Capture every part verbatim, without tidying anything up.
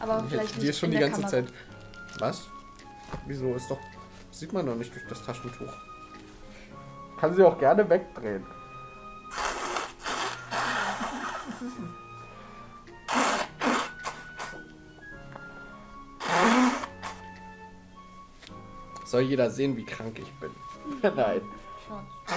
Aber vielleicht Die nicht ist schon in die der ganze Kamera. Zeit. Was? Wieso? Ist doch. Sieht man doch nicht durch das Taschentuch. Kann sie auch gerne wegdrehen. Soll jeder sehen, wie krank ich bin? Nein. Schatz.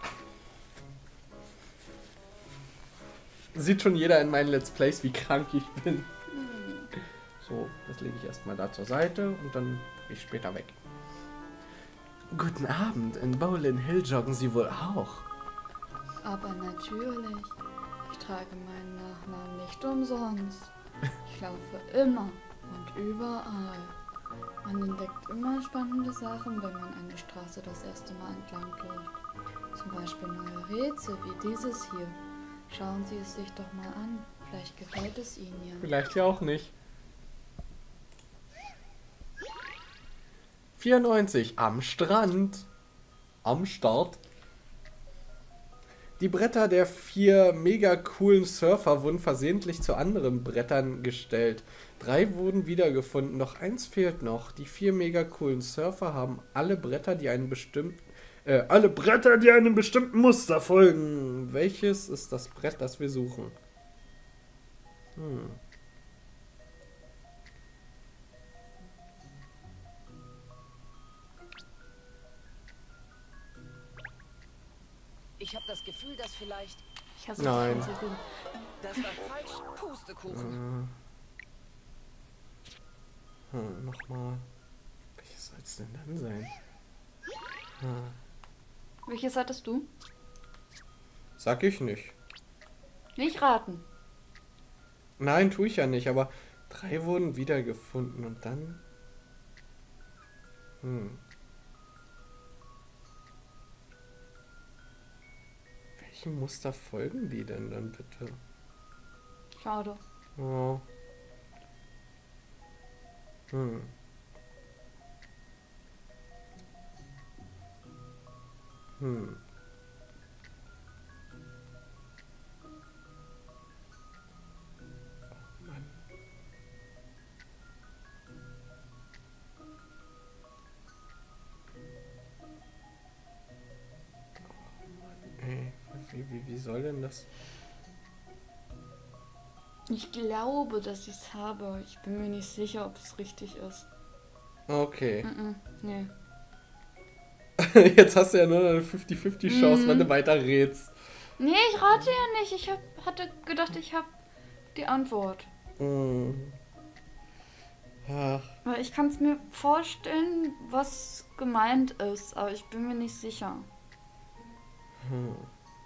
Sieht schon jeder in meinen Let's Plays, wie krank ich bin. So, das lege ich erstmal da zur Seite und dann gehe ich später weg. Guten Abend, in Bowling Hill joggen Sie wohl auch. Aber natürlich. Ich trage meinen Nachnamen nicht umsonst. Ich laufe immer und überall. Man entdeckt immer spannende Sachen, wenn man eine Straße das erste Mal entlang läuft. Zum Beispiel neue Rätsel wie dieses hier. Schauen Sie es sich doch mal an. Vielleicht gefällt es Ihnen ja. Vielleicht ja auch nicht. vierundneunzig am Strand. Am Start. Die Bretter der vier mega coolen Surfer wurden versehentlich zu anderen Brettern gestellt. Drei wurden wiedergefunden, doch eins fehlt noch. Die vier mega coolen Surfer haben alle Bretter, die einen bestimmten äh, alle Bretter, die einem bestimmten Muster folgen. Welches ist das Brett, das wir suchen? Hm. Ich habe das Gefühl, dass vielleicht... Ich hasse Nein. das Ganze. Das war falsch. Pustekuchen. Äh. Hm, nochmal. Welches soll es denn dann sein? Hm. Welches hattest du? Sag ich nicht. Nicht raten. Nein, tue ich ja nicht, aber drei wurden wiedergefunden und dann... Hm. Welchem Muster folgen die denn dann bitte? Schade. Oh. Hm. Hm. Oh Mann. Ey, wie, wie, wie soll denn das? Ich glaube, dass ich es habe. Ich bin mir nicht sicher, ob es richtig ist. Okay. Mm-mm, nee. Jetzt hast du ja nur noch eine fünfzig fünfzig Chance, Mhm. wenn du weiter rätst. Nee, ich rate ja nicht. Ich hab, hatte gedacht, ich habe die Antwort. Hm. Ach, Weil ich kann es mir vorstellen, was gemeint ist, aber ich bin mir nicht sicher. hm.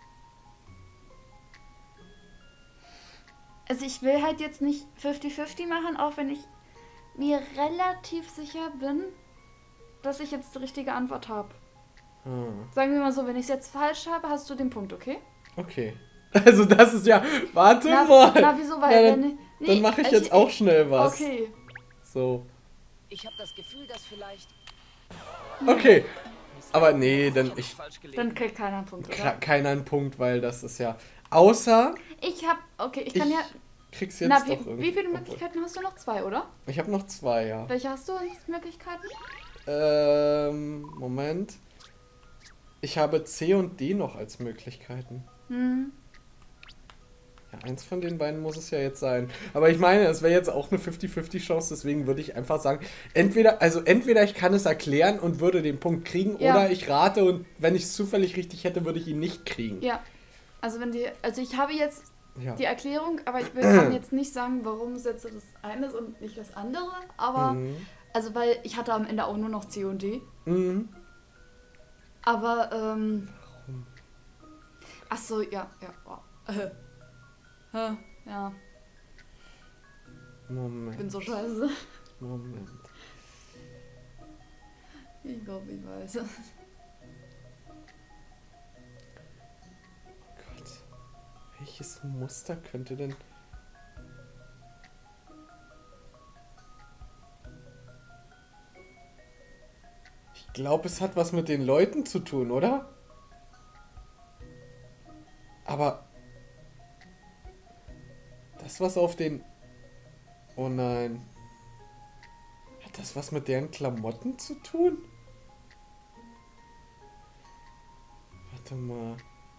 Also ich will halt jetzt nicht fünfzig fünfzig machen, auch wenn ich mir relativ sicher bin, dass ich jetzt die richtige Antwort habe. Hm. Sagen wir mal so, wenn ich es jetzt falsch habe, hast du den Punkt, okay? Okay. Also das ist ja... Warte Na, mal. na wieso? Weil Ja, wenn dann ich, nee, dann mache ich jetzt auch schnell was. Okay. So. Ich habe das Gefühl, dass vielleicht... Okay. Aber nee, dann ich... Falsch gelegen. Dann kriegt keiner einen Punkt, Kra- oder? Keiner einen Punkt, weil das ist ja... Außer... Ich hab, okay, ich Ich kann ja... krieg's jetzt Na, doch wie, irgendwie. wie viele obwohl- Möglichkeiten hast du noch? Zwei, oder? Ich habe noch zwei, ja. Welche hast du als Möglichkeiten? Ähm, Moment. Ich habe C und D noch als Möglichkeiten. Hm. Ja, eins von den beiden muss es ja jetzt sein. Aber ich meine, es wäre jetzt auch eine fünfzig fünfzig Chance, deswegen würde ich einfach sagen, entweder, also entweder ich kann es erklären und würde den Punkt kriegen, Ja. oder ich rate und wenn ich es zufällig richtig hätte, würde ich ihn nicht kriegen. Ja. Also wenn die, also ich habe jetzt Ja. die Erklärung, aber ich will, kann jetzt nicht sagen, warum es jetzt das eine ist und nicht das andere. Aber, Mhm. also weil ich hatte am Ende auch nur noch C und D. Mhm. Aber, ähm... Warum? Ach so, ja, ja, wow. Äh. Hä, ja, Moment. bin so scheiße. Moment. Ich glaube, ich weiß. Gott. Welches Muster könnte denn... Ich glaube, es hat was mit den Leuten zu tun, oder? Aber... Das, was auf den... Oh nein. Hat das was mit deren Klamotten zu tun? Warte mal.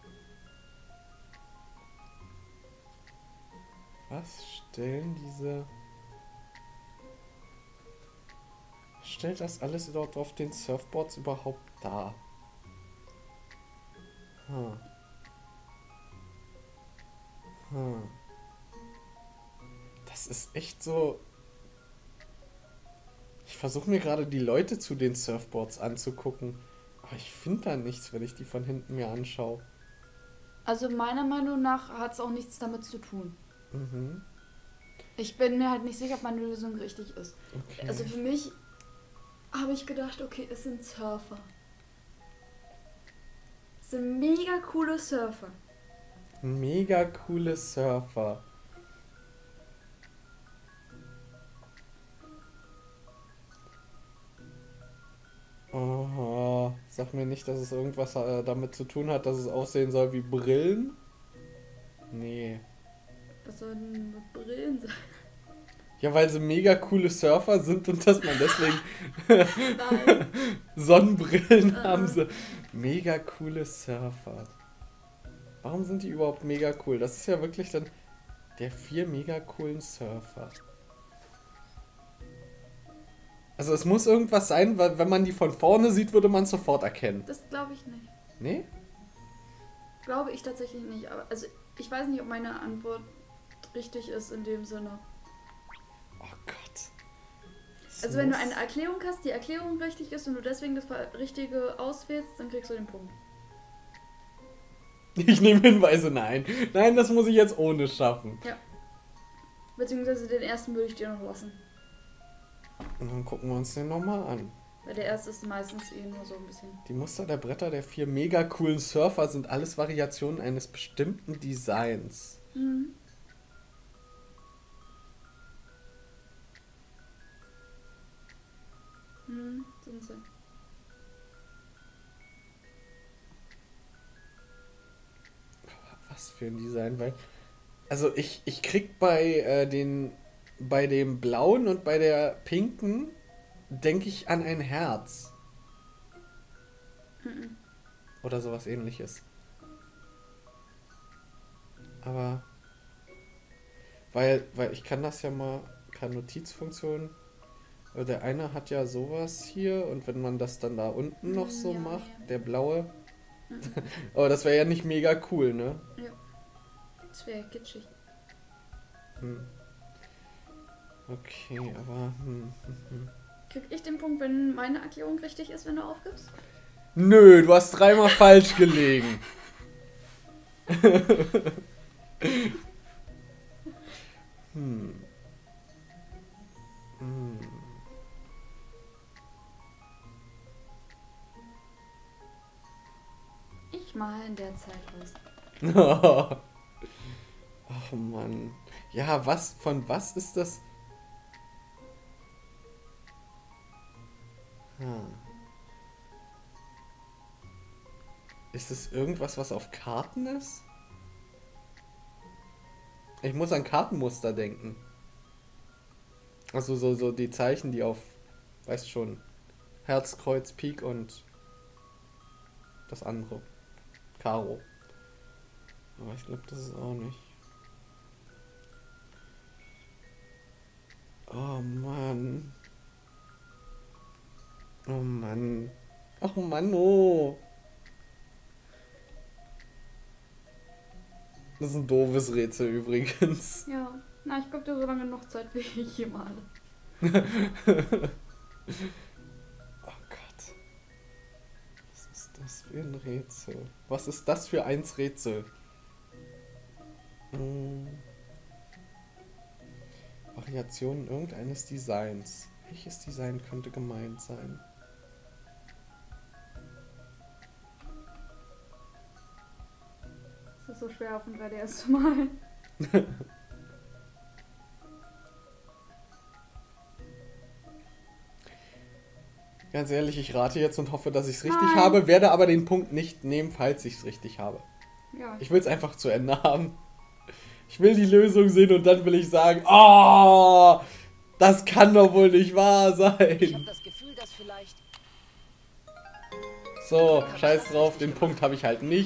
Was stellen diese... Was stellt das alles dort auf den Surfboards überhaupt dar? Hm. Hm. Das ist echt so... Ich versuche mir gerade die Leute zu den Surfboards anzugucken. Aber ich finde da nichts, wenn ich die von hinten mir anschaue. Also meiner Meinung nach hat es auch nichts damit zu tun. Mhm. Ich bin mir halt nicht sicher, ob meine Lösung richtig ist. Okay. Also für mich habe ich gedacht, okay, es sind Surfer. Es sind mega coole Surfer. Mega coole Surfer. Aha. Sag mir nicht, dass es irgendwas äh, damit zu tun hat, dass es aussehen soll wie Brillen. Nee. Was soll denn mit Brillen sein? Ja, weil sie mega coole Surfer sind und dass man deswegen Nein. Sonnenbrillen Äh. haben sie. Mega coole Surfer. Warum sind die überhaupt mega cool? Das ist ja wirklich dann der vier mega coolen Surfer. Also es muss irgendwas sein, weil wenn man die von vorne sieht, würde man es sofort erkennen. Das glaube ich nicht. Nee? Glaube ich tatsächlich nicht. Aber also ich weiß nicht, ob meine Antwort richtig ist in dem Sinne. Oh Gott. Es Also wenn du muss- eine Erklärung hast, die Erklärung richtig ist und du deswegen das Richtige auswählst, dann kriegst du den Punkt. Ich nehme Hinweise, nein. Nein, das muss ich jetzt ohne schaffen. Beziehungsweise den ersten würde ich dir noch lassen. Und dann gucken wir uns den nochmal an. Weil der erste ist meistens eh nur so ein bisschen. Die Muster der Bretter der vier mega coolen Surfer sind alles Variationen eines bestimmten Designs. Mhm. Mhm, sind sie. Was für ein Design, weil... Also ich, ich krieg bei äh, den... Bei dem blauen und bei der pinken denke ich an ein Herz. Mhm. Oder sowas ähnliches. Aber... Weil, weil ich kann das ja mal per Notizfunktion... äh, Der eine hat ja sowas hier und wenn man das dann da unten noch so Ja, macht, ja. der blaue... Mhm. Aber das wäre ja nicht mega cool, ne? Ja. Das wäre kitschig. Hm. Okay, aber... Hm, hm, hm. Krieg ich den Punkt, wenn meine Erklärung richtig ist, wenn du aufgibst? Nö, du hast dreimal falsch gelegen. hm. Hm. Ich mal in der Zeit was. Ach Mann. Ja, was, von was ist das? Hm. Ist es irgendwas, was auf Karten ist? Ich muss an Kartenmuster denken. Also so, so die Zeichen, die auf, weißt schon, Herz, Kreuz, Pik und das andere. Karo. Aber ich glaube, das ist auch nicht. Oh Mann. Oh Mann. Ach Mann, oh. Das ist ein doofes Rätsel übrigens. Ja. Na, ich gebe dir so lange noch Zeit, wie ich hier male. Oh Gott. Was ist das für ein Rätsel? Was ist das für eins Rätsel? Hm. Variationen irgendeines Designs. Welches Design könnte gemeint sein? Es ist so schwer auf dem drei D S zu malen. Ganz ehrlich, ich rate jetzt und hoffe, dass ich es richtig Nein. habe, werde aber den Punkt nicht nehmen, falls ich es richtig habe. Ja. Ich will es einfach zu Ende haben. Ich will die Lösung sehen und dann will ich sagen, oh, das kann doch wohl nicht wahr Ich habe sein. das Gefühl, dass vielleicht... So, scheiß drauf, den Punkt habe ich halt nicht.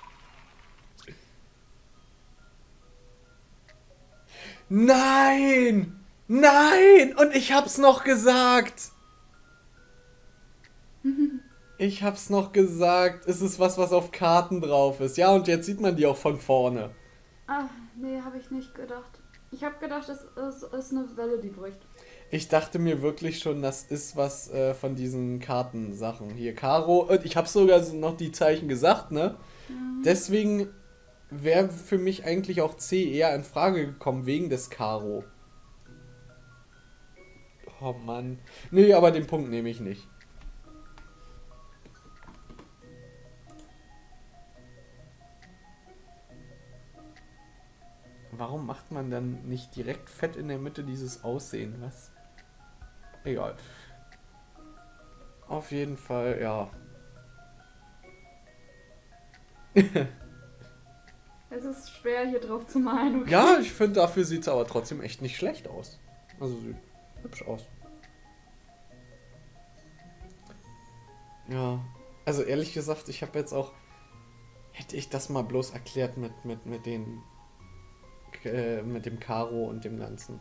Nein! Nein! Und ich hab's noch gesagt! Ich hab's noch gesagt. Es ist was, was auf Karten drauf ist. Ja, und jetzt sieht man die auch von vorne. Ah, nee, habe ich nicht gedacht. Ich habe gedacht, es ist, ist eine Welle, die bricht. Ich dachte mir wirklich schon, das ist was äh, von diesen Kartensachen. Hier, Karo. Und ich habe sogar noch die Zeichen gesagt, ne? Mhm. Deswegen wäre für mich eigentlich auch C eher in Frage gekommen, wegen des Karo. Oh Mann. Nee, aber den Punkt nehme ich nicht. Warum macht man dann nicht direkt fett in der Mitte dieses Aussehen? Was? Egal. Auf jeden Fall, ja. Es ist schwer, hier drauf zu malen. Okay? Ja, ich finde, dafür sieht es aber trotzdem echt nicht schlecht aus. Also sieht hübsch aus. Ja, also ehrlich gesagt, ich habe jetzt auch... Hätte ich das mal bloß erklärt mit, mit, mit den... Äh, mit dem Karo und dem Ganzen.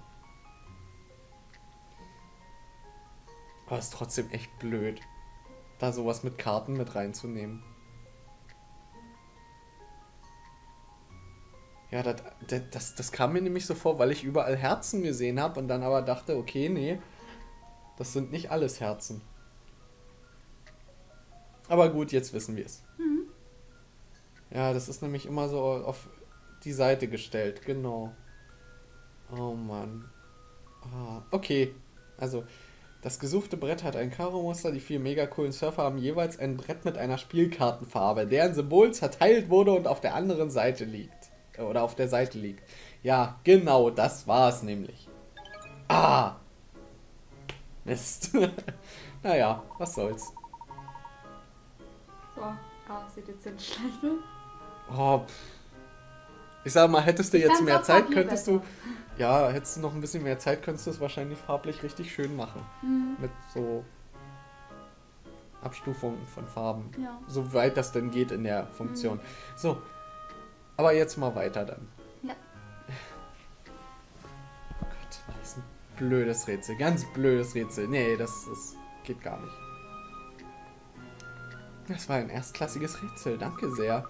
Aber ist trotzdem echt blöd, da sowas mit Karten mit reinzunehmen. Ja, das, das, das kam mir nämlich so vor, weil ich überall Herzen gesehen habe und dann aber dachte, okay, nee, das sind nicht alles Herzen. Aber gut, jetzt wissen wir es. Mhm. Ja, das ist nämlich immer so auf die Seite gestellt, genau. Oh Mann. Ah, okay, also das gesuchte Brett hat ein Karo-Muster, die vier mega coolen Surfer haben jeweils ein Brett mit einer Spielkartenfarbe, deren Symbol zerteilt wurde und auf der anderen Seite liegt. Oder auf der Seite liegt. Ja, genau, das war es nämlich. Ah! Mist. Naja, was soll's. So, ah, sieht jetzt nicht schlecht aus. Oh, pff. Ich sag mal, hättest du Ich jetzt kann's mehr auf Zeit, Papier könntest du... besser. Ja, hättest du noch ein bisschen mehr Zeit, könntest du es wahrscheinlich farblich richtig schön machen. Mhm. Mit so Abstufungen von Farben. Ja. Soweit das denn geht in der Funktion. So, aber jetzt mal weiter dann. Ja. Oh Gott, das ist ein blödes Rätsel. Ganz blödes Rätsel. Nee, das, das geht gar nicht. Das war ein erstklassiges Rätsel. Danke sehr.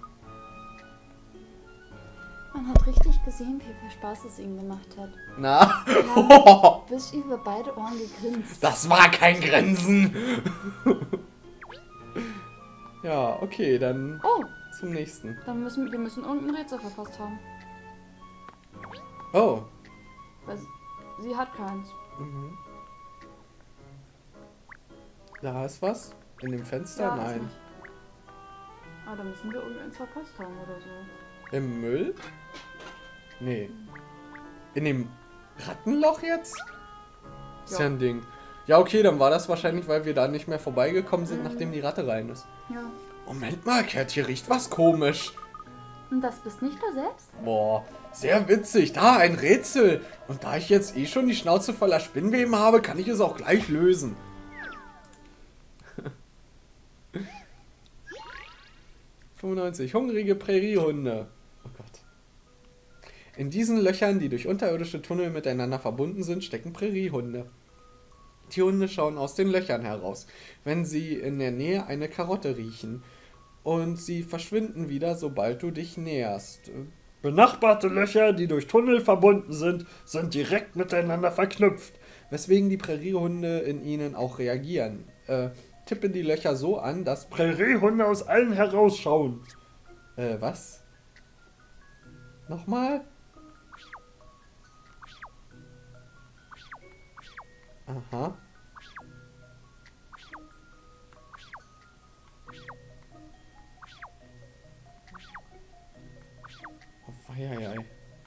Man hat richtig gesehen, wie viel Spaß es ihm gemacht hat. Na? Ja, bis über beide Ohren gegrinst. Das war kein Grinsen. Ja, okay, dann Oh, zum nächsten. dann müssen wir müssen irgendein Rätsel verpasst haben. Oh. Weil sie, sie hat keins. Mhm. Da ist was? In dem Fenster? Ja, ist Nein. nicht. Ah, dann müssen wir irgendeins verpasst haben oder so. Im Müll? Nee. In dem Rattenloch jetzt? Ist ja Ja. ein Ding. Ja, okay, dann war das wahrscheinlich, weil wir da nicht mehr vorbeigekommen sind, Mhm. nachdem die Ratte rein ist. Ja. Moment mal, Kat, hier riecht was komisch. Und das bist nicht du selbst? Boah, sehr witzig. Da, ein Rätsel. Und da ich jetzt eh schon die Schnauze voller Spinnweben habe, kann ich es auch gleich lösen. fünfundneunzig. Hungrige Präriehunde. Oh Gott. In diesen Löchern, die durch unterirdische Tunnel miteinander verbunden sind, stecken Präriehunde. Die Hunde schauen aus den Löchern heraus, wenn sie in der Nähe eine Karotte riechen. Und sie verschwinden wieder, sobald du dich näherst. Benachbarte Löcher, die durch Tunnel verbunden sind, sind direkt miteinander verknüpft. Weswegen die Präriehunde in ihnen auch reagieren. Äh, tippe die Löcher so an, dass... Präriehunde aus allen herausschauen. Äh, was? Nochmal? Aha. Oh, weieiei.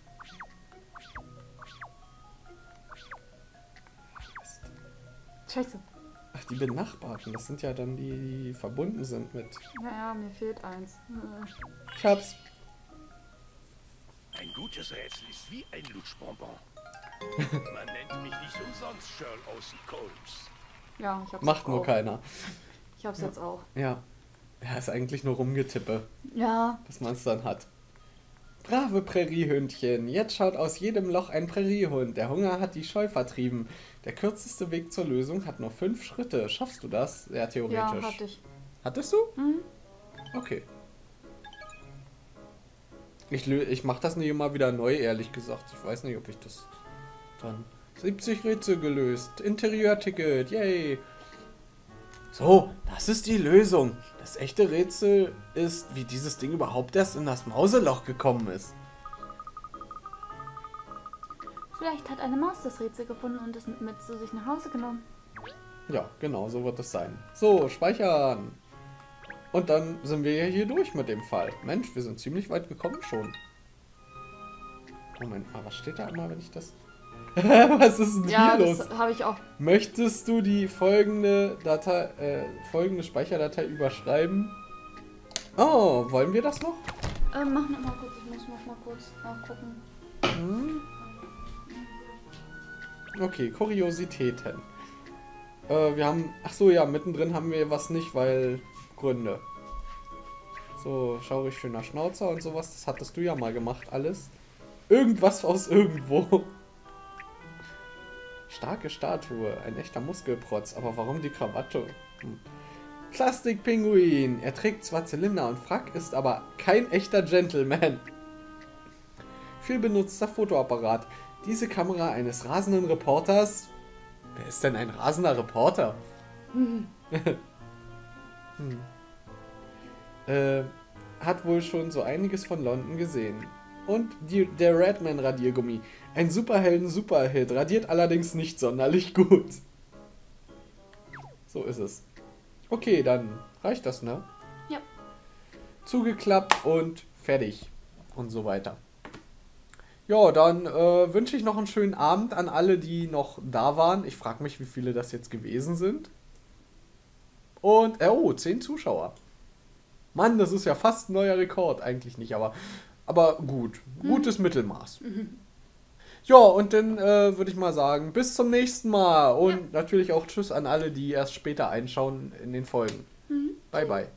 Mist. Scheiße. Ach, die Benachbarten, das sind ja dann die, die verbunden sind mit... Ja, ja, mir fehlt eins. Äh, Ich hab's. Ein gutes Rätsel ist wie ein Lutschbonbon. Man nennt mich nicht umsonst Sherlock Holmes. Ja, ich hab's Macht jetzt nur auch. keiner. Ich hab's jetzt auch. Ja. Ja, ist eigentlich nur Rumgetippe, Ja. dass man es dann hat. Brave Präriehündchen. Jetzt schaut aus jedem Loch ein Präriehund. Der Hunger hat die Scheu vertrieben. Der kürzeste Weg zur Lösung hat nur fünf Schritte. Schaffst du das? Ja, theoretisch. Ja, hatte ich. Hattest du? Mhm. Okay. Ich, lö- ich mach das nicht immer wieder neu, ehrlich gesagt. Ich weiß nicht, ob ich das dann... siebzig Rätsel gelöst. Interieurticket. Yay. So, das ist die Lösung. Das echte Rätsel ist, wie dieses Ding überhaupt erst in das Mauseloch gekommen ist. Vielleicht hat eine Maus das Rätsel gefunden und es mit, mit zu sich nach Hause genommen. Ja, genau, so wird es sein. So, speichern. Und dann sind wir ja hier durch mit dem Fall. Mensch, wir sind ziemlich weit gekommen schon. Moment mal, was steht da immer, wenn ich das... Was ist denn Ja, hier los? das habe ich auch. Möchtest du die folgende Datei, äh, folgende Speicherdatei überschreiben? Oh, wollen wir das noch? Ähm, mach noch mal kurz, ich muss noch mal kurz nachgucken. Hm? Okay, Kuriositäten. Äh, wir haben, ach so, ja, mittendrin haben wir was nicht, weil Gründe. So, schaurig schöner Schnauzer und sowas, das hattest du ja mal gemacht, alles. Irgendwas aus irgendwo. Starke Statue, ein echter Muskelprotz, aber warum die Krawatte? Hm. Plastikpinguin, er trägt zwar Zylinder und Frack, ist aber kein echter Gentleman. Viel benutzter Fotoapparat. Diese Kamera eines rasenden Reporters. Wer ist denn ein rasender Reporter? hm. äh, hat wohl schon so einiges von London gesehen. Und die, der Redman Radiergummi. Ein Superhelden-Superhit, radiert allerdings nicht sonderlich gut. So ist es. Okay, dann reicht das, ne? Ja. Zugeklappt und fertig. Und so weiter. Ja, dann äh, wünsche ich noch einen schönen Abend an alle, die noch da waren. Ich frage mich, wie viele das jetzt gewesen sind. Und, äh, oh, zehn Zuschauer. Mann, das ist ja fast ein neuer Rekord. Eigentlich nicht, aber, aber gut. Gutes Mittelmaß. Ja, und dann äh, würde ich mal sagen, bis zum nächsten Mal. Und natürlich auch Tschüss an alle, die erst später einschauen in den Folgen. Bye, bye.